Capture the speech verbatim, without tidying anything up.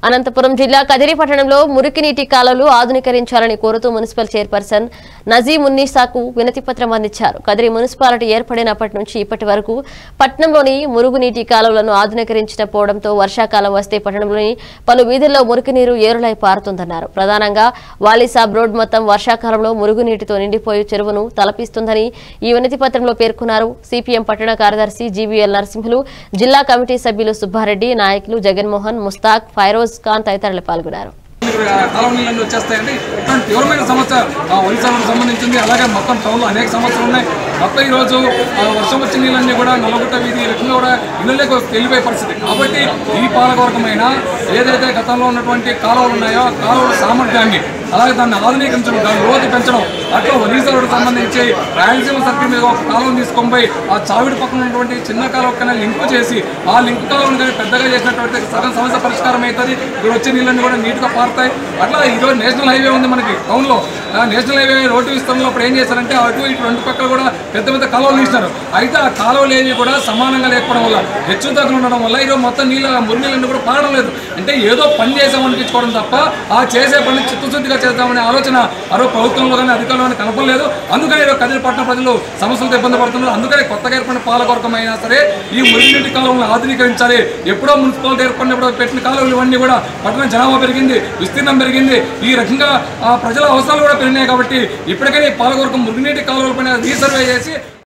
అనంతపురం జిల్లా కదిరి పట్టణంలో మురికి నీటి కాలువలు ఆధునీకరించాలని కోరుతూ మున్సిపల్ చైర్పర్సన్ నజీమున్నీసాకు వినతి పత్రం అందించారు. కదిరి మున్సిపాలిటీ ఏర్పడినప్పటి నుంచి ఇప్పటి వరకు పట్టణంలోని మురుగునీటి కాలువలను ఆధునీకరించకపోవడంతో వర్షాకాలం వస్తే పట్టణంలోని పలు వీధుల్లో మురికి నీరు ఏరులై పారుతుందన్నారు. ప్రధానంగా వాలీసాబ్ రోడ్ మొత్తం వర్షాకాలంలో మురుగునీటితో నిండిపోయి చెరువును తలపిస్తుందని ఈ వినతి పత్రంలో పేర్కొన్నారు. సిపిఎం పట్టణ కార్యదర్శి జీవీఎల్ నరసింహులు, జిల్లా కమిటీ సభ్యులు సుబ్బారెడ్డి, నాయకులు జగన్మోహన్, ముస్తాక్, ఫైరోజ్ ఖాన్ తదితరులు పాల్గొన్నారు. కాలనీలన్నీ వచ్చేస్తాయండి. ఇట్లాంటి తీవ్రమైన సమస్య ఒరిస్సాకు సంబంధించింది. అలాగే మొత్తం టౌన్లో అనేక సమస్యలు ఉన్నాయి. మొత్తం ఈరోజు వర్షం వచ్చిన నీళ్ళన్నీ కూడా నల్లగుట్ట వీధి రకంగా కూడా ఇళ్ళలోకి వెళ్ళిపోయే పరిస్థితి. కాబట్టి ఈ పాలకవర్గమైన ఏదైతే గతంలో ఉన్నటువంటి కాలువలు ఉన్నాయో కాలువల సామర్థ్యాన్ని అలాగే దాన్ని ఆధునీకరించడం, దాని రోజు పెంచడం, అట్లా ఒరిస్సాకు సంబంధించి రాయలసీమ సర్కిల్ మీద ఒక కాలువను తీసుకొని పోయి ఆ చావిడి పక్కన ఉన్నటువంటి చిన్న కాలువ కన్నా లింక్ చేసి ఆ లింక్ కాలువను కానీ పెద్దగా చేసినటువంటి సగం సమస్య పరిష్కారం అవుతుంది. ఇక్కడ వచ్చే నీళ్ళన్నీ కూడా నీట్గా పారుతాయి. అట్లా ఈరోజు నేషనల్ హైవే ఉంది మనకి టౌన్లో. నేషనల్ హైవే రోడ్డు విస్తరణలో ఇప్పుడు ఏం చేశారంటే అటు ఇటు రెండు పక్కల కూడా పెద్ద పెద్ద కాలువలు తీసినారు. అయితే ఆ కాలువలు ఏవి కూడా సమానంగా లేకపోవడం వల్ల హెచ్చు తగ్గులు ఉండడం వల్ల ఈరోజు మొత్తం నీళ్ళ మురి నీళ్ళన్నీ కూడా పారడం లేదు. అంటే ఏదో పని చేసామనిపించుకోవడం తప్ప ఆ చేసే పని చిత్తశుద్ధిగా చేద్దామనే ఆలోచన అరవై ప్రభుత్వంలో కానీ అధికారులు కానీ కనపడలేదు. అందుకని ఈరోజు కదిరి పట్టణ ప్రజలు సమస్యలతో ఇబ్బంది పడుతున్నారు. అందుకని కొత్తగా ఏర్పడిన పాలకవర్గం అయినా సరే ఈ మురినీటి కాలువలను ఆధునీకరించాలి. ఎప్పుడో మున్సిపాలిటీ ఏర్పడినప్పుడు పెట్టిన కాలువలు ఇవన్నీ కూడా పట్టణ జనాభా పెరిగింది, విస్తీర్ణం పెరిగింది, ఈ రకంగా ప్రజల అవసరాలు కూడా పెరిగినాయి. కాబట్టి ఇప్పటికైనా ఈ పాలకవర్గం మురినీటి కాలువల పైన రీసర్వే చేసి